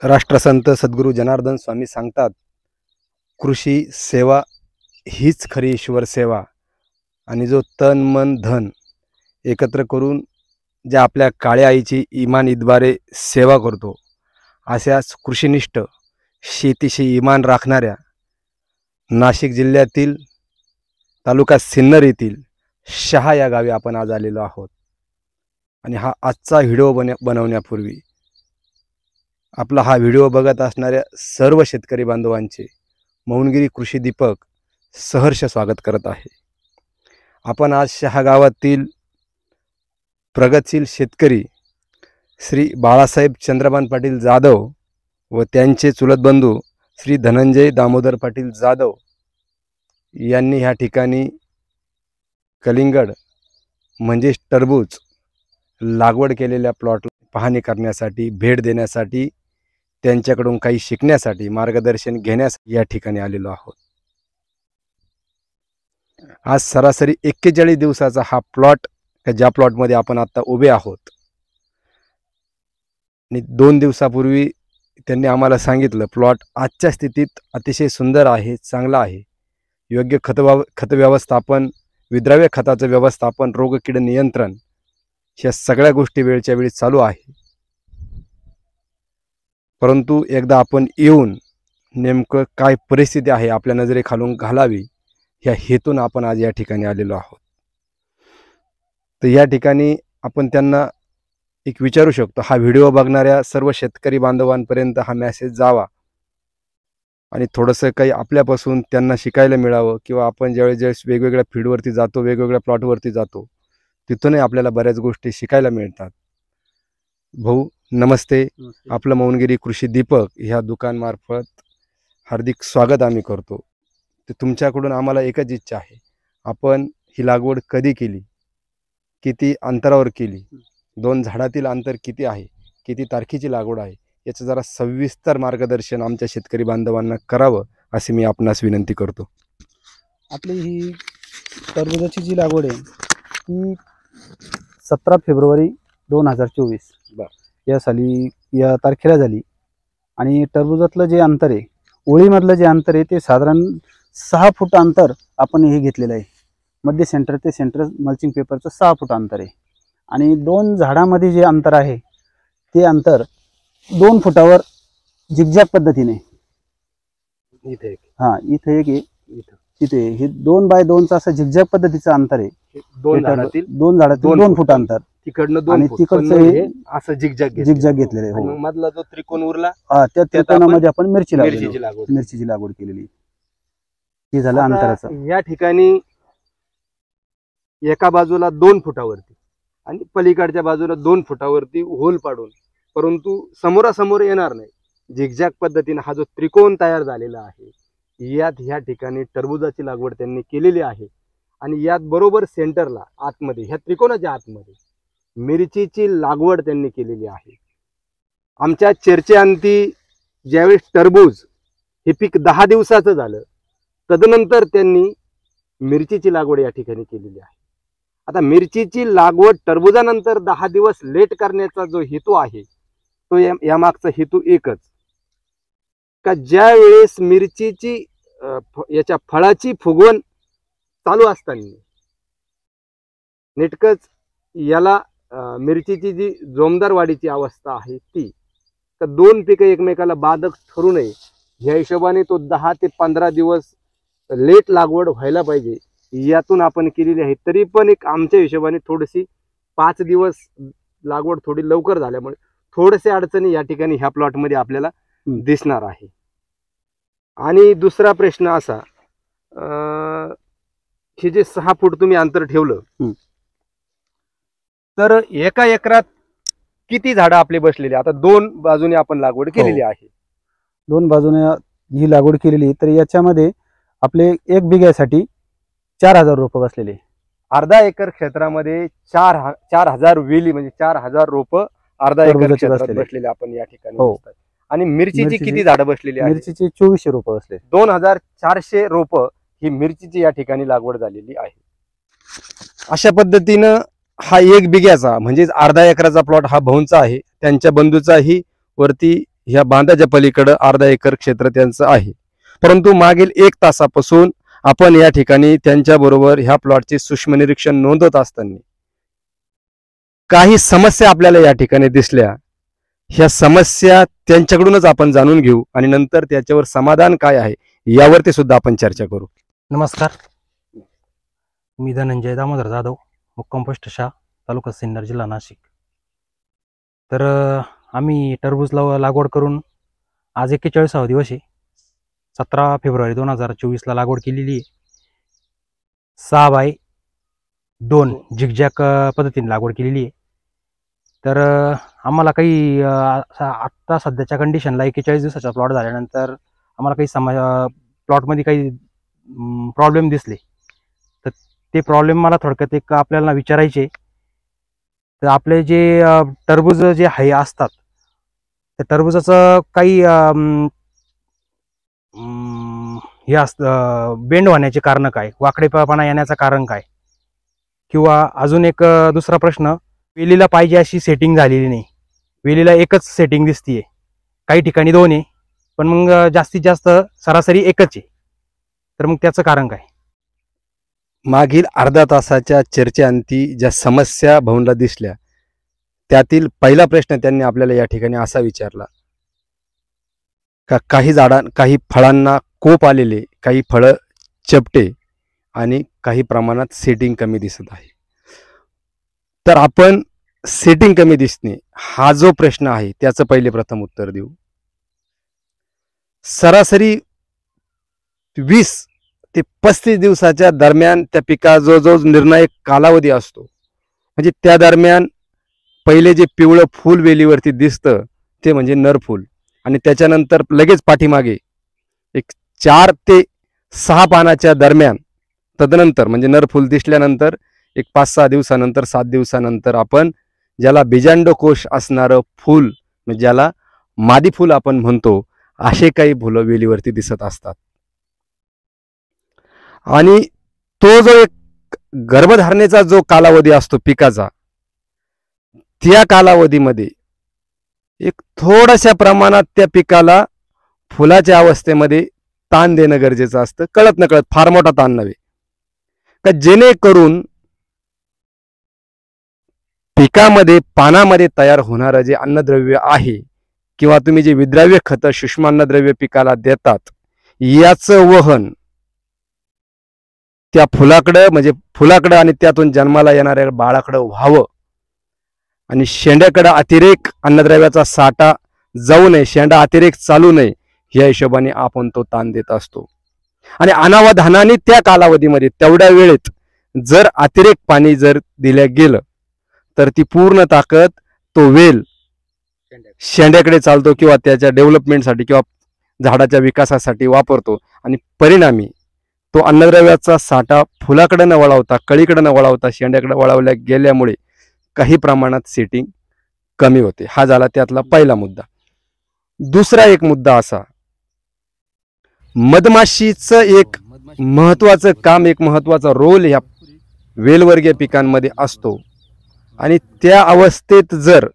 राष्ट्रसंत सद्गुरू जनार्दन स्वामी सांगतात, कृषी सेवा हीच खरी ईश्वर सेवा. आणि जो तन मन धन एकत्र करून ज्या आपल्या काळ्या आईची इमान ईद्वारे सेवा करतो, अशाच कृषीनिष्ठ शेतीशी इमान राखणाऱ्या नाशिक जिल्ह्यातील तालुका सिन्नर येथील शहा या गावी आपण आज आलेलो आहोत. आणि हा आजचा व्हिडिओ बनवण्यापूर्वी आपला हा व्हिडिओ बघत असणाऱ्या सर्व शेतकरी बांधवांचे मौनगिरी कृषी दीपक सहर्ष स्वागत करत आहे. आपण आज शहा गावातील प्रगतशील शेतकरी श्री बाळासाहेब चंद्रभान पाटील जाधव व त्यांचे चुलत बंधू श्री धनंजय दामोदर पाटील जाधव यांनी ह्या ठिकाणी कलिंगड म्हणजेच टरबूज लागवड केलेल्या प्लॉट पाहणी करण्यासाठी, भेट देण्यासाठी, त्यांच्याकडून काही शिकण्यासाठी, मार्गदर्शन घेण्यासाठी या ठिकाणी आलेलो आहोत. आज सरासरी 41 दिवसाचा हा प्लॉट, ज्या प्लॉटमध्ये आपण आता उभे आहोत. आणि 2 दिवसापूर्वी त्यांनी आम्हाला सांगितलं प्लॉट आजच्या स्थितीत अतिशय सुंदर आहे, चांगला आहे. योग्य खत व्यवस्थापन, विद्राव्य खताचं व्यवस्थापन, रोगकीड नियंत्रण, ह्या सगळ्या गोष्टी वेळच्या वेळी चालू आहे. परंतु एकदा आपण येऊन नेमकं काय परिस्थिती आहे आपल्या नजरेखालून घालावी ह्या हेतून आपण आज या ठिकाणी आलेलो आहोत. तर या ठिकाणी आपण त्यांना एक विचारू शकतो, हा व्हिडिओ बघणाऱ्या सर्व शेतकरी बांधवांपर्यंत हा मेसेज जावा आणि थोडंसं काही आपल्यापासून त्यांना शिकायला मिळावं. किंवा आपण ज्यावेळेस वेगवेगळ्या फील्डवरती जातो, वेगवेगळ्या प्लॉटवरती जातो, तिथूनही आपल्याला बऱ्याच गोष्टी शिकायला मिळतात. भाऊ नमस्ते. आपलं मौनगिरी कृषी दीपक ह्या दुकानमार्फत हार्दिक स्वागत आम्ही करतो. तर तुमच्याकडून आम्हाला एकच इच्छा आहे, आपण ही लागवड कधी केली, किती अंतरावर केली, 2 झाडातील अंतर किती आहे, किती तारखेची लागवड आहे, याचं जरा सविस्तर मार्गदर्शन आमच्या शेतकरी बांधवांना करावं अशी मी आपणास विनंती करतो. आपली ही टरबूजाची जी लागवड आहे ती 17 फेब्रुवारी 2024 या साली या तारखेला झाली. आणि टरबूजातलं जे अंतर आहे, ओळीमधलं जे अंतर आहे ते साधारण 6 फूट अंतर आपण हे घेतलेलं आहे. मध्य सेंटर ते सेंटर मल्चिंग पेपरचं 6 फूट अंतर आहे. आणि 2 झाडामध्ये जे अंतर आहे ते अंतर 2 फुटावर झिगझॅग पद्धतीने, इथे एक, इथे एक आहे, तिथे हे 2 बाय 2चं असं झिगझॅग पद्धतीचं अंतर आहे. 2 झाडातील 2 फूट अंतर, तिकडनं 2 आणि फूट, तिकडचं हे असं झिगझॅग घेतलेलं आहे. हो, मधला जो त्रिकोण उरला त्या त्रिकोणामध्ये आपण मिरचीची लागवड केलेली. हे झालं अंतराचं. या ठिकाणी एका बाजूला 2 फुटावरती आणि पलीकडच्या बाजूला 2 फुटावरती होल पाडून, परंतु समोरासमोर येणार नाही, झिगझॅग पद्धतीने हा जो त्रिकोण तयार झालेला आहे, यात ह्या ठिकाणी टरबुजाची लागवड त्यांनी केलेली आहे. आणि यात बरोबर सेंटरला आतमध्ये, ह्या त्रिकोणाच्या आतमध्ये मिरचीची लागवड त्यांनी केलेली आहे. आमच्या चर्चेअंती ज्यावेळेस टरबूज हे पीक 10 दिवसाचं झालं, तदनंतर त्यांनी मिरचीची लागवड या ठिकाणी केलेली आहे. आता मिरचीची लागवड टरबुजानंतर 10 दिवस लेट करण्याचा जो हेतू आहे, तो यामागचा हेतू एकच, का ज्या वेळेस मिरचीची याच्या फळाची फुगवण चालू असताना नेटकच याला मिरचीची जी जोमदार वाढीची अवस्था आहे ती, तर 2 पिकं एकमेकाला बाधक ठरू नये ह्या हिशोबाने तो 10 ते 15 दिवस लेट लागवड व्हायला पाहिजे, यातून आपण केलेली आहे. तरी पण एक आमच्या हिशोबाने थोडीशी 5 दिवस लागवड थोडी लवकर झाल्यामुळे थोडेसे अडचणी या ठिकाणी ह्या प्लॉटमध्ये आपल्याला दिसणार आहे. आणि दुसरा प्रश्न असा, हे जे 6 फूट तुम्ही अंतर ठेवलं, तर एका एकरात किती झाडं आपले बसलेली? आता 2 बाजूने आपण लागवड केलेली आहे. 2 बाजूने ही लागवड केलेली, तर याच्यामध्ये आपले 1 बिघ्यासाठी 4000 रोपं बसलेले. अर्धा एकर क्षेत्रामध्ये 4000 वेली म्हणजे 4000 रोपं अर्धा एकर क्षेत्रात बसलेले आपण या ठिकाणी. आणि मिरचीची किती झाडं बसलेली आहेत? मिरचीची 2400 रोपं बसले. 2400 रोपं ही मिरचीची या ठिकाणी लागवड झालेली आहे. अशा पद्धतीनं हा 1 बिघ्याचा म्हणजेच अर्धा एकराचा प्लॉट हा भाऊंचा आहे. त्यांच्या बंधूचाही वरती ह्या बांधाच्या पलीकडं अर्धा एकर क्षेत्र त्यांचं आहे. परंतु मागील 1 तासापासून आपण या ठिकाणी त्यांच्याबरोबर ह्या प्लॉटचे सूक्ष्म निरीक्षण नोंदवत असताना काही समस्या आपल्याला या ठिकाणी दिसल्या. ह्या समस्या त्यांच्याकडूनच आपण जाणून घेऊ आणि नंतर त्याच्यावर समाधान काय आहे यावरती सुद्धा आपण चर्चा करू. नमस्कार, मी धनंजय दामोदर जाधव, मुक्काम पोस्ट शाह, तालुका सिन्नर, जिल्हा नाशिक. तर आम्ही टरबूज लागवड करून आज 41वा दिवस आहे. 17 फेब्रुवारी 2024ला लागवड केलेली आहे. 6x2 झिगझॅग पद्धतीने लागवड केलेली आहे. तर आम्हाला काही आत्ता सध्याच्या कंडिशनला 41 दिवसाचा प्लॉट झाल्यानंतर आम्हाला काही प्लॉटमध्ये काही प्रॉब्लेम दिसले. तर ते प्रॉब्लेम मला थोडक्यात एक आपल्याला विचारायचे. तर आपले जे टरबूज जे आहे असतात, त्या टरबूजाचं काही हे असतं, बेंड होण्याचे कारण काय, वाकडेपणा येण्याचं कारण काय, किंवा अजून एक दुसरा प्रश्न, वेलीला पाहिजे अशी सेटिंग झालेली नाही. वेलीला एकच सेटिंग दिसतीये, काही ठिकाणी 2 आहे, पण मग जास्तीत जास्त सरासरी एकच आहे. तर मग त्याचं कारण काय? मागील अर्धा तासाच्या चर्चेअंती ज्या समस्या भाऊंना दिसल्या त्यातील पहिला प्रश्न त्यांनी आपल्याला या ठिकाणी असा विचारला का काही फळांना कोप आलेले, काही फळं चपटे आणि काही प्रमाणात सेटिंग कमी दिसत आहे. तर आपण सेटिंग कमी दिसणे हा जो प्रश्न आहे त्याचं पहिले प्रथम उत्तर देऊ. सरासरी 20 ते 35 दिवसाच्या दरम्यान त्या पिकाचा जो निर्णायक कालावधी असतो, म्हणजे त्या दरम्यान पहिले जे पिवळं फूल वेलीवरती दिसतं ते म्हणजे नरफूल, आणि त्याच्यानंतर लगेच पाठीमागे एक 4 ते 6 पानाच्या दरम्यान तदनंतर म्हणजे नरफूल दिसल्यानंतर एक 5-6 दिवसानंतर 7 दिवसानंतर आपण ज्याला बीजांडकोश असणारं फूल, म्हणजे ज्याला मादी फूल आपण म्हणतो, असे काही फुलं वेलीवरती दिसत असतात. आणि तो जो एक गर्भधारणेचा जो कालावधी असतो पिकाचा, त्या कालावधीमध्ये एक थोड्याशा प्रमाणात त्या पिकाला फुलाच्या अवस्थेमध्ये ताण देणं गरजेचं असतं, कळत नकळत, फार मोठा ताण नव्हे, का जेणेकरून पिकामध्ये पानामध्ये तयार होणारं जे अन्नद्रव्य आहे किंवा तुम्ही जे विद्राव्य खतं सूक्ष्म अन्नद्रव्य पिकाला देतात याचं वहन त्या फुलाकडं आणि त्यातून जन्माला येणाऱ्या बाळाकडं व्हावं, आणि शेंड्याकडं अतिरेक अन्नद्रव्याचा साठा जाऊ नये, शेंडा अतिरेक चालू नये, या हिशोबाने आपण तो ताण देत असतो. आणि अनावधानाने त्या कालावधीमध्ये तेवढ्या वेळेत जर अतिरेक पाणी जर दिल्या गेलं तर ती पूर्ण ताकद तो वेल शेंड्याकडे चालतो किंवा त्याच्या डेव्हलपमेंटसाठी किंवा झाडाच्या विकासासाठी वापरतो, आणि परिणामी तो अन्नद्रव्याचा साठा फुलाकडे न वळवता, कळीकडे न वळवता शेंड्याकडे वळवल्या गेल्यामुळे काही प्रमाणात सेटिंग कमी होते. हा झाला त्यातला पहिला मुद्दा. दुसरा एक मुद्दा असा, मधमाशीचं एक महत्वाचं काम, एक महत्वाचा रोल ह्या वेलवर्गीय पिकांमध्ये असतो, आणि त्या अवस्थेत जर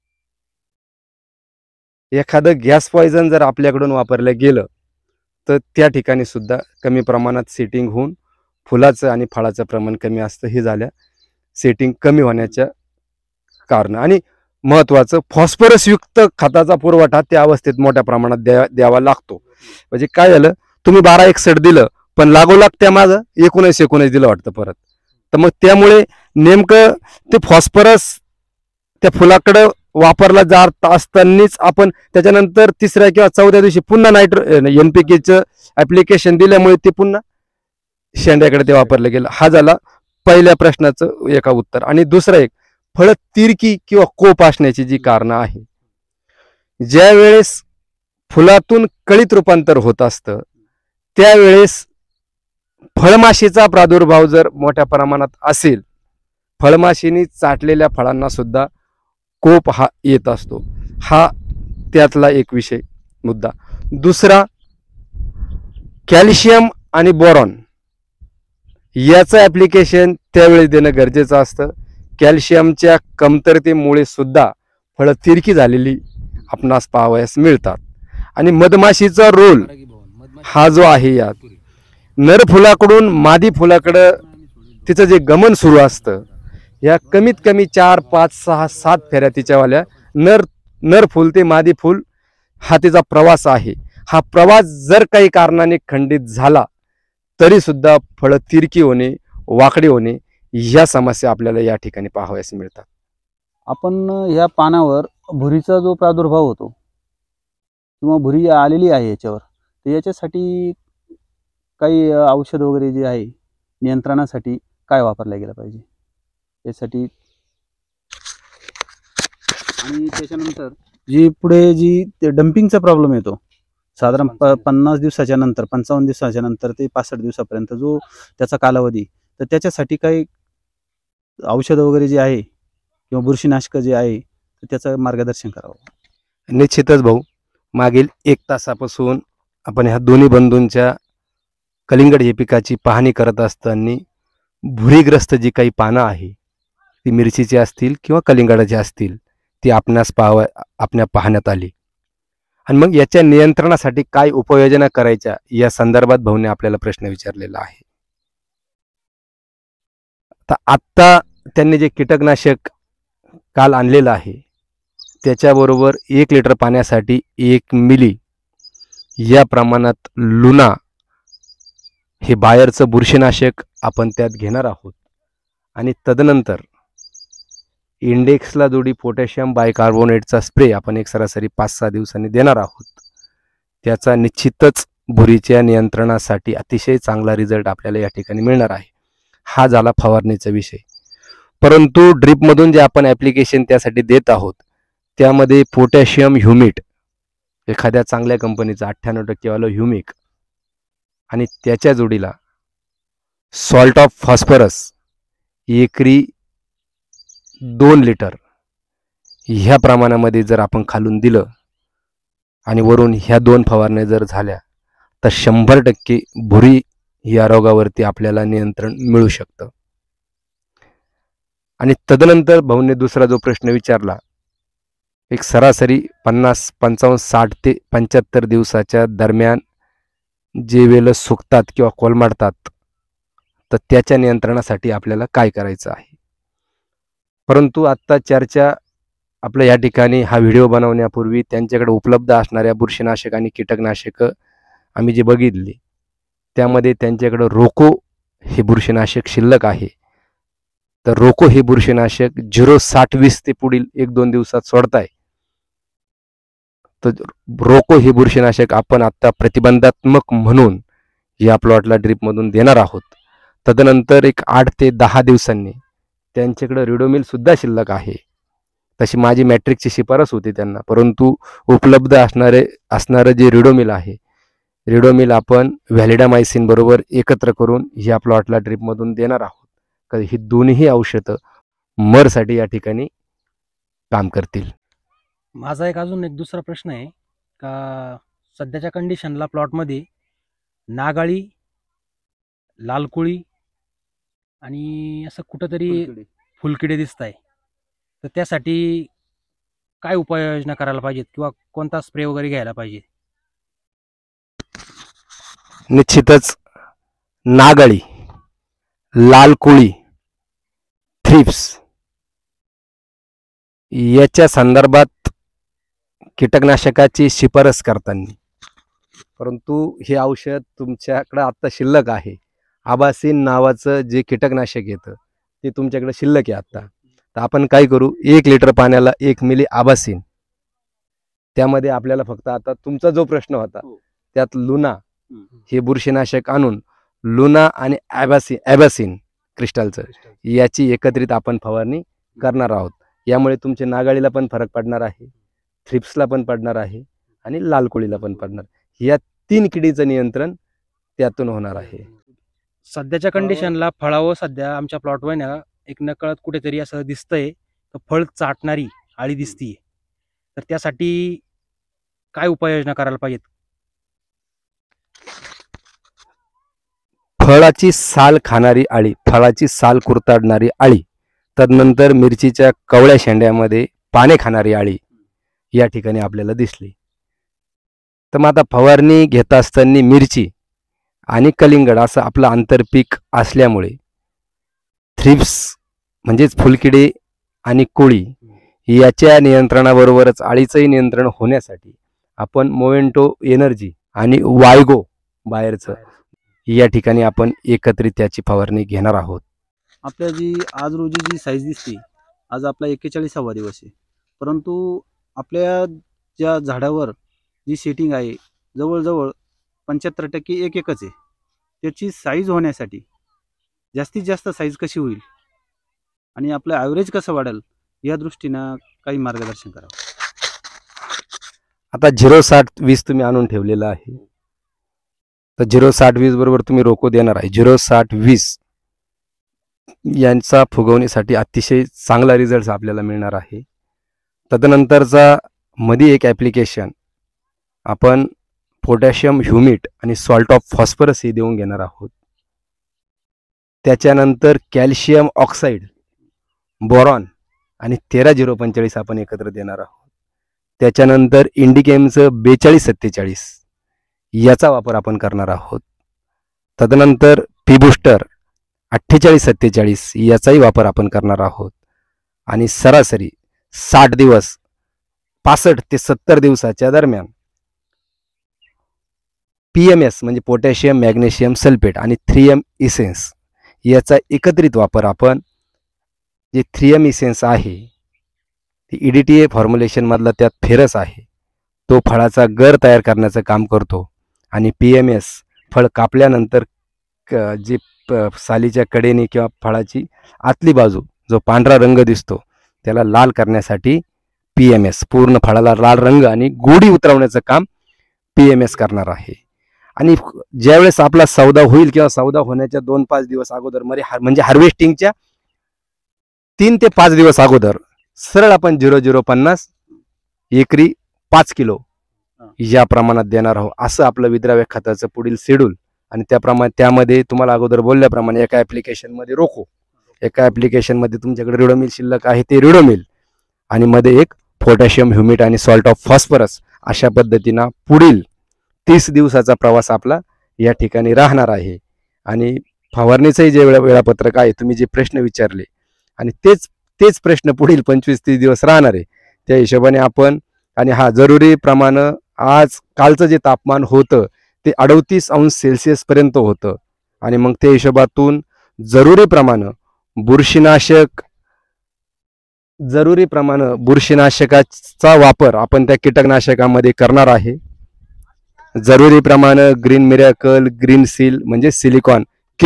एखादं गॅस पॉइझन जर आपल्याकडून वापरलं गेलं तर त्या ठिकाणी सुद्धा कमी प्रमाणात सेटिंग होऊन फुलाचं आणि फळाचं प्रमाण कमी असतं. हे झाल्या सेटिंग कमी होण्याच्या कारण. आणि महत्वाचं, फॉस्फरस युक्त खताचा पुरवठा त्या अवस्थेत मोठ्या प्रमाणात द्यावा लागतो. म्हणजे काय झालं, तुम्ही 12-61 दिलं पण लागोलाग त्या माझं 19-19 दिलं वाटतं परत, तर मग त्यामुळे नेमकं ते फॉस्फरस त्या फुलाकडं वापरला जात असतानाच आपण त्याच्यानंतर 3ऱ्या किंवा 4थ्या दिवशी पुन्हा NPKचं ऍप्लिकेशन दिल्यामुळे ते पुन्हा शेंड्याकडे ते वापरलं गेलं. हा झाला पहिल्या प्रश्नाचं एका उत्तर. आणि दुसरा एक, फळ तिरकी किंवा कोप असण्याची जी कारणं आहे, ज्या वेळेस फुलातून कळीत रूपांतर होत असतं त्यावेळेस फळमाशीचा प्रादुर्भाव जर मोठ्या प्रमाणात असेल, फळमाशीने चाटलेल्या फळांना सुद्धा कोप हा येत असतो. हा त्यातला एक विषय मुद्दा. दुसरा, कॅल्शियम आणि बोरॉन याचं ऍप्लिकेशन त्यावेळी देणं गरजेचं असतं. कॅल्शियमच्या कमतरतेमुळे सुद्धा फळं तिरकी झालेली आपणास पाहावयास मिळतात. आणि मधमाशीचा रोल हा जो आहे यात, नर फुलाकडून मादी फुलाकडं तिचं जे गमन सुरू असतं, या कमीत कमी 4, 5, 6, 7 फेऱ्या तिच्यावाल्या नर फुल ते मादी फुल हा तिचा प्रवास आहे. हा प्रवास जर काही कारणाने खंडित झाला तरी सुद्धा फळं तिरकी होणे, वाकडी होणे ह्या समस्या आपल्याला या ठिकाणी पाहावयास मिळतात. आपण ह्या पानावर भुरीचा जो प्रादुर्भाव होतो किंवा भुरी आलेली आहे याच्यावर, तर याच्यासाठी काही औषध वगैरे जे आहे नियंत्रणासाठी काय वापरल्या गेलं पाहिजे यासाठी? आणि त्याच्यानंतर जी पुढे जी डम्पिंगचा प्रॉब्लेम येतो साधारण 50 दिवसाच्या नंतर, 55 दिवसाच्या नंतर ते 65 दिवसापर्यंत जो त्याचा कालावधी, तर त्याच्यासाठी काही औषध वगैरे जे आहे किंवा बुरशीनाशक जे आहे तर त्याचं मार्गदर्शन करावं. निश्चितच भाऊ, मागील 1 तासापासून आपण ह्या दोन्ही बंधूंच्या कलिंगड हे पिकाची पाहणी करत असताना भुरीग्रस्त जी काही पानं आहे ती मिरचीची असतील किंवा कलिंगडाची असतील ती आपणास पाहण्यात आली. आणि मग याच्या नियंत्रणासाठी काय उपाययोजना करायच्या या संदर्भात भाऊने आपल्याला प्रश्न विचारलेला आहे. आत्ता त्यांनी जे कीटकनाशक काल आणलेलं आहे त्याच्याबरोबर 1 लिटर पाण्यासाठी 1 मिली या प्रमाणात लुना हे बायरचं बुरशीनाशक आपण त्यात घेणार आहोत. आणि तदनंतर इंडेक्सला जोडी पोटॅशियम बायकार्बोनेटचा स्प्रे आपण एक सरासरी 5-6 दिवसांनी देणार आहोत. त्याचा निश्चितच भुरीच्या नियंत्रणासाठी अतिशय चांगला रिझल्ट आपल्याला या ठिकाणी मिळणार आहे. हा झाला फवारणीचा विषय. परंतु ड्रीपमधून जे आपण ॲप्लिकेशन त्यासाठी देत आहोत त्यामध्ये पोटॅशियम ह्युमिट एखाद्या चांगल्या कंपनीचा 98% वालं ह्युमिक आणि त्याच्या जोडीला सॉल्ट ऑफ फॉस्फरस एकरी 2 लिटर ह्या प्रमाणामध्ये जर आपण खालून दिलं आणि वरून ह्या 2 फवारण्या जर झाल्या तर 100% भुरी या रोगावरती आपल्याला नियंत्रण मिळू शकतं. आणि तदनंतर भाऊने दुसरा जो प्रश्न विचारला, एक सरासरी 50, 55, 60 ते 75 दिवसाच्या दरम्यान जे वेल सुकतात किंवा कोलमाडतात तर त्याच्या नियंत्रणासाठी आपल्याला काय करायचं आहे. परंतु आत्ता चर्चा आपल्या या ठिकाणी हा व्हिडिओ बनवण्यापूर्वी त्यांच्याकडे उपलब्ध असणाऱ्या बुरशीनाशक आणि कीटकनाशकं आम्ही जे बघितली त्यामध्ये त्यांच्याकडे रोको हे बुरशीनाशक शिल्लक आहे. तर रोको हे बुरशीनाशक 0-60-20 ते पुढील 1-2 दिवसात सोडताय. तर रोको हे बुरशीनाशक आपण आता प्रतिबंधात्मक म्हणून या प्लॉटला ड्रीपमधून देणार आहोत. तदनंतर एक 8 ते 10 दिवसांनी त्यांच्याकडे रिडोमिल सुद्धा शिल्लक आहे. तशी माझी मॅट्रिकची शिफारस होती त्यांना, परंतु उपलब्ध असणारं जे रिडोमिल आहे, रिडोमिल आपण व्हॅलिडामायसिन बरोबर एकत्र करून ह्या प्लॉटला ड्रीपमधून देणार आहोत. कारण ही दोन्ही औषधं मरसाठी या ठिकाणी काम करतील. माझा अजून एक दुसरा प्रश्न आहे का सध्याच्या कंडिशनला प्लॉटमध्ये नागाळी, लालकोळी आणि असं कुठंतरी फुलकिडे दिसत आहे, तर त्यासाठी काय उपाययोजना करायला पाहिजेत किंवा कोणता स्प्रे वगैरे घ्यायला पाहिजे? निश्चितच नागाळी, लालकोळी, थ्रिप्स याच्या संदर्भात कीटकनाशकाची शिफारस करताना, परंतु हे औषध तुमच्याकडे आत्ता शिल्लक आहे. आबासीन नावाचं जे कीटकनाशक येतं ते तुमच्याकडे शिल्लक आहे आत्ता. तर आपण काय करू, 1 लिटर पाण्याला 1 मिली आबासीन, त्यामध्ये आपल्याला फक्त आता तुमचा जो प्रश्न होता त्यात लुना हे बुरशीनाशक आणून लुना आणि ॲबासीन क्रिस्टलचं याची एकत्रित आपण फवारणी करणार आहोत. यामुळे तुमच्या नागाळीला पण फरक पडणार आहे, थ्रिप्सला पण पडणार आहे आणि लालकोळीला पण पडणार. या 3 किडीचं नियंत्रण त्यातून होणार आहे. सध्याच्या कंडिशनला फळावं सध्या आमच्या प्लॉटवर ना एक नकळत कुठेतरी असं दिसतंय, तर फळ चाटणारी आळी दिसतीये. तर त्यासाठी काय उपाययोजना करायला पाहिजेत? फळाची साल खाणारी आळी, फळाची साल कुरताडणारी आळी, तदनंतर मिरचीच्या कवळ्या शेंड्यामध्ये पाने खाणारी आळी, या ठिकाणी आपल्याला दिसली. तर मग आता फवारणी घेत असताना मिरची आणि कलिंगड असं आपलं आंतरपीक असल्यामुळे थ्रिप्स म्हणजेच फुलकिडे आणि कोळी याच्या नियंत्रणाबरोबरच अळीचंही नियंत्रण होण्यासाठी आपण मोवेंटो एनर्जी आणि वायगो बाहेरचं या ठिकाणी आपण एकत्रित त्याची फवारणी घेणार आहोत. आपल्या जी आज रोजी जी साईज दिसते, आज आपला 41वा दिवस आहे, परंतु आपल्या ज्या झाडावर जी सेटिंग आहे जवळजवळ 75% एकच आहे. त्याची साईज होण्यासाठी जास्तीत जास्त साईज कशी होईल आणि आपलं ॲव्हरेज कसं वाढेल या दृष्टीनं काही मार्गदर्शन करावं. आता 0-60-20 तुम्ही आणून ठेवलेलं आहे. तर 0-60-20 बरोबर तुम्ही रोको देणार आहे. 0-60-20 यांचा फुगवणीसाठी अतिशय चांगला रिझल्ट आपल्याला मिळणार आहे. तदनंतरचा मध्ये एक ॲप्लिकेशन आपण पोटॅशियम ह्युमिट आणि सॉल्ट ऑफ फॉस्फरस हे देऊन घेणार आहोत. त्याच्यानंतर कॅल्शियम ऑक्साईड, बोरॉन आणि 13-0-45 आपण एकत्र देणार आहोत. त्याच्यानंतर इंडिकेमचं 42-47 याचा वापर आपण करणार आहोत. तदनंतर पी बूस्टर 48-47 याचाही वापर आपण करणार आहोत. आणि सरासरी 60 दिवस 65 ते 70 दिवसाच्या दरम्यान PMS म्हणजे पोटॅशियम मॅग्नेशियम सल्फेट आणि 3M इसेन्स याचा एकत्रित वापर आपण, जे 3M इसेन्स आहे ते EDTA फॉर्म्युलेशनमधला त्यात फेरस आहे, तो फळाचा गर तयार करण्याचं काम करतो. आणि PMS फळ कापल्यानंतर जे सालीच्या कडेने किंवा फळाची आतली बाजू जो पांढरा रंग दिसतो त्याला लाल करण्यासाठी PMS, पूर्ण फळाला लाल रंग आणि गोडी उतरवण्याचं काम PMS करणार आहे. आणि ज्यावेळेस आपला सौदा होईल किंवा सौदा होण्याच्या 2-5 दिवस अगोदर म्हणजे हार्वेस्टिंगच्या 3 ते 5 दिवस अगोदर सरळ आपण 0-0-50 एकरी 5 किलो या प्रमाणात देणार आहोत. असं आपलं विद्राव्य खताचं पुढील शेड्यूल. आणि त्यामध्ये तुम्हाला अगोदर बोलल्याप्रमाणे एका ॲप्लिकेशनमध्ये रोको, एका ॲप्लिकेशनमध्ये तुमच्याकडे रिडोमिल शिल्लक आहे ते रिडोमिल, आणि मध्ये एक पोटॅशियम ह्युमिट आणि सॉल्ट ऑफ फॉस्फरस, अशा पद्धतीनं पुढील 30 दिवसाचा प्रवास आपला या ठिकाणी राहणार आहे. आणि फवारणीचंही जे वेळापत्रक आहे, तुम्ही जे प्रश्न विचारले आणि तेच प्रश्न पुढील 25-30 दिवस राहणार आहे, त्या हिशोबाने आपण, आणि जरुरी प्रमाणे आज कालचं जे तापमान होतं ते 38 अंश सेल्सिअस पर्यंत होतं. आणि मग त्या हिशोबातून जरुरी प्रमाणे बुरशीनाशकाचा वापर आपण त्या कीटकनाशकामध्ये करणार आहे. जरुरी प्रमाणे ग्रीन मिरॅकल, ग्रीन सील म्हणजे सिलिकॉन,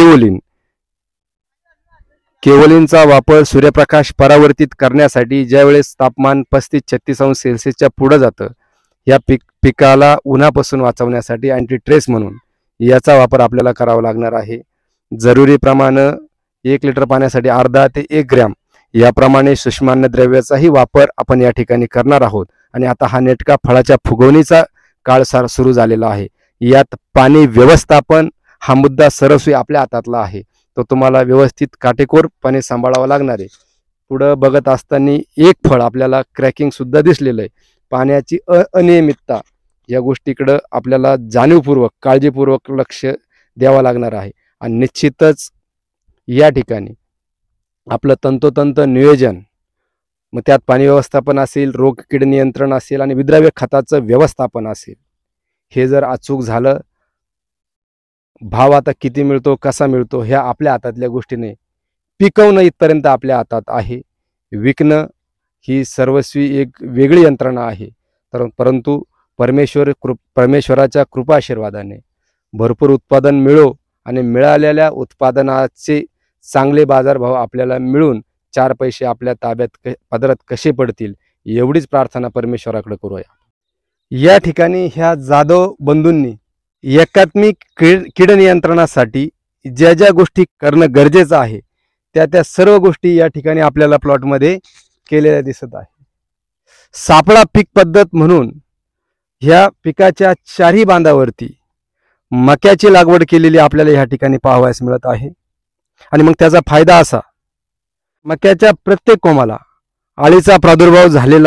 केवोलिनचा वापर सूर्यप्रकाश परावर्तित करण्यासाठी ज्यावेळेस तापमान 35-36 अंश सेल्सिअसच्या पुढे जातं, या पिकाला उन्हापासून वाचवण्यासाठी अँटीट्रेस म्हणून याचा वापर आपल्याला करावा लागणार आहे. जरुरी प्रमाणे 1 लिटर पाण्यासाठी अर्धा ते 1 ग्रॅम याप्रमाणे सूक्ष्मान्न द्रव्याचाही वापर आपण या ठिकाणी करणार आहोत. आणि आता हा नेटका फळाच्या फुगवणीचा काळ सुरू झालेला आहे. यात पाणी व्यवस्थापन हा मुद्दा सर्वस्वी आपल्या हातातला आहे, तो तुम्हाला व्यवस्थित काटेकोरपणे सांभाळावा लागणार आहे. पुढं बघत असताना एक फळ आपल्याला क्रॅकिंग सुद्धा दिसलेलं आहे. पाण्याची अनियमितता या गोष्टीकडं आपल्याला जाणीवपूर्वक काळजीपूर्वक लक्ष द्यावं लागणार आहे. आणि निश्चितच या ठिकाणी आपलं तंतोतंत नियोजन, मग त्यात पाणी व्यवस्थापन असेल, रोग कीड नियंत्रण असेल आणि विद्राव्य खताचं व्यवस्थापन असेल, हे जर अचूक झालं, भाव आता किती मिळतो, कसा मिळतो, ह्या आपल्या हातातल्या गोष्टी नाही. पिकवणं इथपर्यंत आपल्या हातात आहे. विकणं ही सर्वस्वी एक वेगळी यंत्रणा आहे. परंतु परमेश्वराच्या कृपाशीर्वादाने भरपूर उत्पादन मिळो आणि मिळालेल्या उत्पादनाचे चांगले बाजारभाव आपल्याला मिळून 4 पैसे आपल्या ताब्यात पदरात कसे पडतील एवढीच प्रार्थना परमेश्वराकडे करूया. या ठिकाणी ह्या जाधव बंधूंनी एकात्मिक कीड नियंत्रणासाठी ज्या ज्या गोष्टी करणं गरजेचं आहे त्या सर्व गोष्टी या ठिकाणी आपल्याला प्लॉटमध्ये केलेल्या दिसत आहे. सापळा पीक पद्धत म्हणून ह्या पिकाच्या 4ही बांधावरती मक्याची लागवड केलेली आपल्याला ह्या ठिकाणी पाहावयास मिळत आहे. आणि मग त्याचा फायदा असा, मक्याच्या प्रत्येक कोमाला अळीचा प्रादुर्भाव झालेला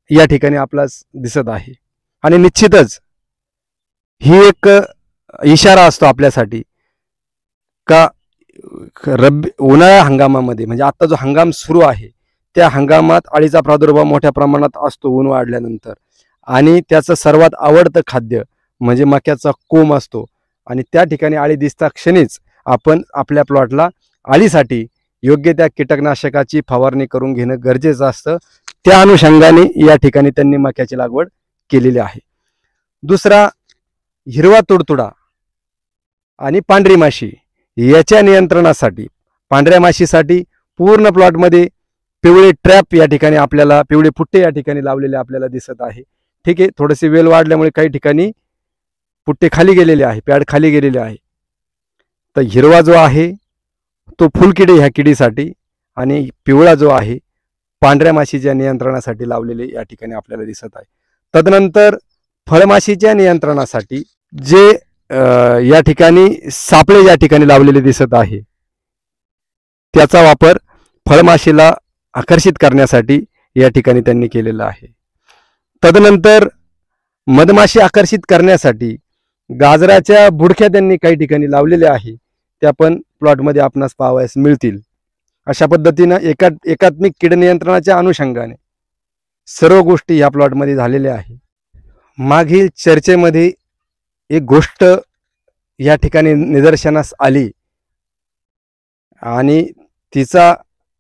या ठिकाणी आपल्याला दिसत आहे. आणि निश्चितच ही एक इशारा असतो आपल्यासाठी का उन्हाळ्या हंगामामध्ये म्हणजे आता जो हंगाम सुरू आहे त्या हंगामात अळीचा प्रादुर्भाव मोठ्या प्रमाणात असतो ऊन वाढल्यानंतर. आणि त्याचं सर्वात आवडतं खाद्य म्हणजे मक्याचा कोंब असतो. आणि त्या ठिकाणी अळी दिसता क्षणीच आपण आपल्या प्लॉटला अळीसाठी योग्य त्या कीटकनाशकाची फवारणी करून घेणं गरजेचं असतं. त्या अनुषंगाने या ठिकाणी त्यांनी मक्याची लागवड केलेली आहे. दुसरा, हिरवा तुडतुडा आणि पांढरी माशी याच्या नियंत्रणासाठी पांढऱ्या माशीसाठी पूर्ण प्लॉटमध्ये पिवळे ट्रॅप या ठिकाणी आपल्याला पिवळे पुट्टे या ठिकाणी लावलेले आपल्याला दिसत आहे. ठीक आहे, थोडेसे वेल वाढल्यामुळे काही ठिकाणी पुट्टे खाली गेलेले आहे, पॅड खाली गेलेले आहे. तर हिरवा जो आहे तो फुलकिडी ह्या किडीसाठी आणि पिवळा जो आहे पांढऱ्या माशीच्या नियंत्रणासाठी लावलेले या ठिकाणी आपल्याला दिसत आहे. तदनंतर फळमाशीच्या नियंत्रणासाठी जे या ठिकाणी सापळे या ठिकाणी लावलेले दिसत आहे त्याचा वापर फळमाशीला आकर्षित करण्यासाठी या ठिकाणी त्यांनी केलेला आहे. तदनंतर मधमाशी आकर्षित करण्यासाठी गाजराच्या बुडख्या त्यांनी काही ठिकाणी लावलेल्या आहे, त्या पण प्लॉटमध्ये आपणास पाहावयास मिळतील. अशा पद्धतीनं एकात्मिक कीड नियंत्रणाच्या अनुषंगाने सर्व गोष्टी या प्लॉटमध्ये झालेल्या आहे. मागील चर्चेमध्ये एक गोष्ट या ठिकाणी निदर्शनास आली आणि तिचा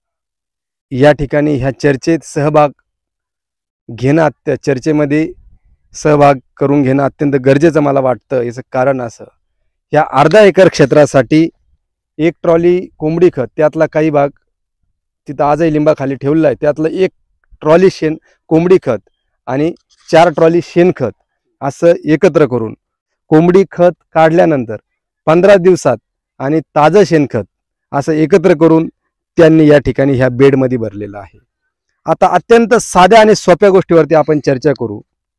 या ठिकाणी ह्या चर्चेत सहभाग घेणं चर्चेमध्ये सहभाग करून घेणं अत्यंत गरजेचं मला वाटतं. याचं कारण असं, या अर्धा एकर क्षेत्रासाठी 1 ट्रॉली कोंबडी खत, त्यातला काही भाग तिथं आजही लिंबाखाली ठेवलेला आहे, त्यातलं 1 ट्रॉली कोंबडी खत आणि 4 ट्रॉली शेणखत असं एकत्र करून कोंबडी खत काढल्यानंतर 15 दिवसात आणि ताजं शेणखत असं एकत्र करून त्यांनी या ठिकाणी ह्या बेडमध्ये भरलेलं आहे. आता अत्यंत साध्या आणि सोप्या गोष्टीवरती आपण चर्चा करू.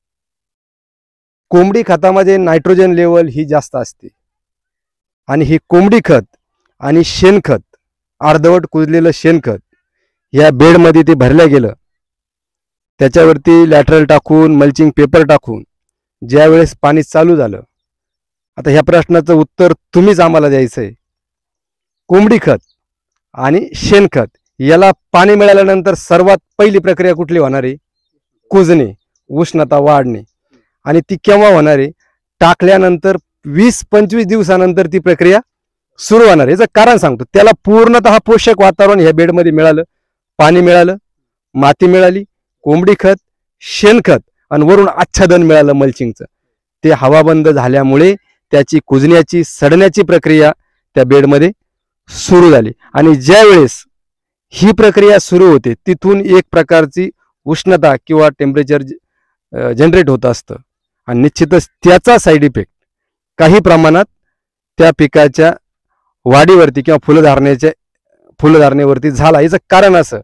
कोंबडी खतामध्ये नायट्रोजन लेवल ही जास्त असते आणि ही कोंबडी खत आणि शेणखत, अर्धवट कुजलेलं शेणखत या बेडमध्ये ते भरलं गेलं. त्याच्यावरती लॅटरल टाकून मल्चिंग पेपर टाकून ज्या वेळेस पाणी चालू झालं, आता ह्या प्रश्नाचं उत्तर तुम्हीच आम्हाला द्यायचं आहे. कोंबडी खत आणि शेणखत याला पाणी मिळाल्यानंतर सर्वात पहिली प्रक्रिया कुठली होणार आहे? कुजणे, उष्णता वाढणे. आणि ती केव्हा होणार आहे? टाकल्यानंतर 20-25 दिवसानंतर ती प्रक्रिया सुरू होणार. याचं कारण सांगतो. त्याला पूर्णतः पोषक वातावरण ह्या बेडमध्ये मिळालं, पाणी मिळालं, माती मिळाली, कोंबडी खत, शेणखत आणि वरून आच्छादन मिळालं मल्चिंगचं. ते हवाबंद झाल्यामुळे त्याची कुजण्याची, सडण्याची प्रक्रिया त्या बेडमध्ये सुरू झाली. आणि ज्या वेळेस ही प्रक्रिया सुरू होते तिथून एक प्रकारची उष्णता किंवा टेम्परेचर जनरेट होत असतं आणि निश्चितच त्याचा साईड इफेक्ट काही प्रमाणात त्या पिकाच्या वाढीवरती किंवा फुलधारणेवरती झाला. याचं कारण असं,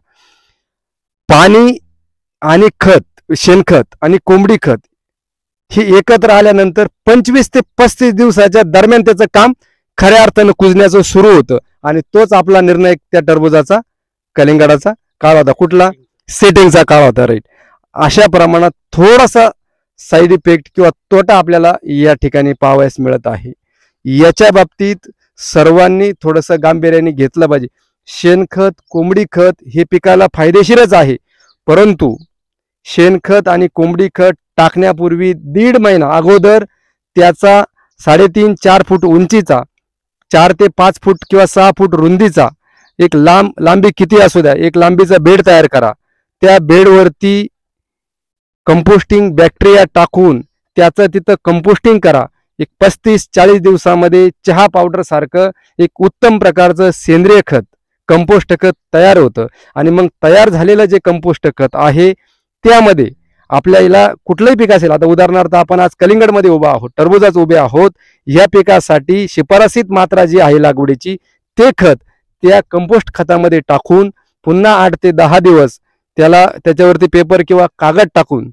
पाणी आणि खत, शेणखत आणि कोंबडी खत ही एकत्र आल्यानंतर 25 ते 35 दिवसाच्या दरम्यान त्याचं काम खऱ्या अर्थानं कुजण्याचं सुरू होतं. आणि तोच आपला निर्णय त्या टरबुजाचा, कलिंगडाचा काळ होता. कुठला? सेटिंगचा काळ होता. राईट. अशा प्रमाणात थोडासा साईड इफेक्ट किंवा तोटा आपल्याला या ठिकाणी पाहावयास मिळत आहे. याच्या बाबतीत सर्वांनी थोडंसं गांभीर्याने घेतलं पाहिजे. शेणखत, कोंबडी खत हे पिकाला फायदेशीरच आहे, परंतु शेणखत आणि कोंबडी खत टाकण्यापूर्वी 1.5 महिना अगोदर त्याचा 3.5-4 फूट उंचीचा, 4 ते 5 फूट किंवा 6 फूट रुंदीचा एक लांबी किती असू द्या, एक लांबीचा बेड तयार करा. त्या बेडवरती कंपोस्टिंग बॅक्टेरिया टाकून त्याचं तिथं कंपोस्टिंग करा. एक 35-40 दिवसामध्ये चहा पावडर सारखं एक उत्तम प्रकारचं सेंद्रिय खत, कंपोस्ट खत तयार होतं. आणि मग तयार झालेलं जे कंपोस्ट खत आहे त्यामध्ये आपल्याला कुठलंही पीक असेल, आता उदाहरणार्थ आपण आज कलिंगडमध्ये उभा आहोत, टरबुजाच उभे आहोत, या पिकासाठी शिफारसीत मात्रा जी आहे लागवडीची ते खत त्या कंपोस्ट खतामध्ये टाकून पुन्हा 8 ते 10 दिवस त्याच्यावरती पेपर किंवा कागद टाकून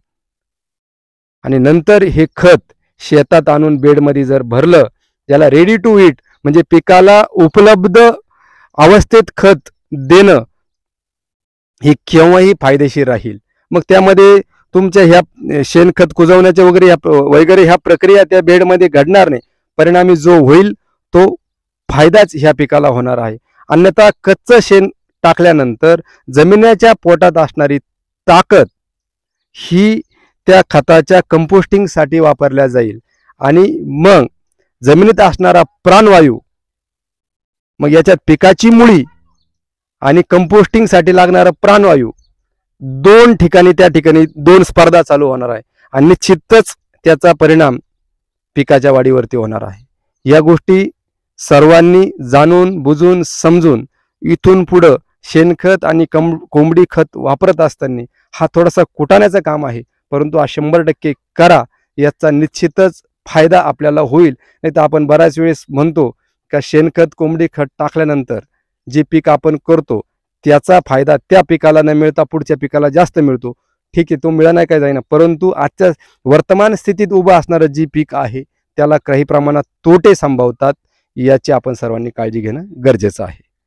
आणि नंतर हे खत शेतात आणून बेडमध्ये जर भरलं, ज्याला रेडी टू ईट म्हणजे पिकाला उपलब्ध अवस्थेत खत देणं हे केव्हाही फायदेशीर राहील. मग त्यामध्ये तुमच्या ह्या शेणखत कुजवण्याच्या वगैरे ह्या प्रक्रिया त्या बेडमध्ये घडणार नाही. परिणामी जो होईल तो फायदाच ह्या पिकाला होणार आहे. अन्यथा कच्चं शेण टाकल्यानंतर जमिनीच्या पोटात असणारी ताकद ही त्या खताच्या कंपोस्टिंगसाठी वापरल्या जाईल आणि मग जमिनीत असणारा प्राणवायू, मग याच्यात पिकाची मुळी आणि कंपोस्टिंगसाठी लागणारा प्राणवायू दोन ठिकाणी त्या ठिकाणी दोन स्पर्धा चालू होणार आहे आणि निश्चितच त्याचा परिणाम पिकाच्या वाढीवरती होणार आहे. या गोष्टी सर्वांनी जाणून बुजून समजून इथून पुढं शेणखत आणि कोंबडी खत वापरत असताना हा थोडासा कुटाण्याचं काम आहे, परंतु हा 100% करा. याचा निश्चितच फायदा आपल्याला होईल. नाही तर आपण बऱ्याच वेळेस म्हणतो का शेणखत कोंबडी खत टाकल्यानंतर जे पीक आपण करतो त्याचा फायदा त्या पिकाला न मिळता पुढच्या पिकाला जास्त मिळतो. ठीक आहे, तो मिळा नाही काय जाईना, परंतु आजच्या वर्तमान स्थितीत उभं असणारं जी पीक आहे त्याला काही प्रमाणात तोटे संभवतात. याची आपण सर्वांनी काळजी घेणं गरजेचं आहे.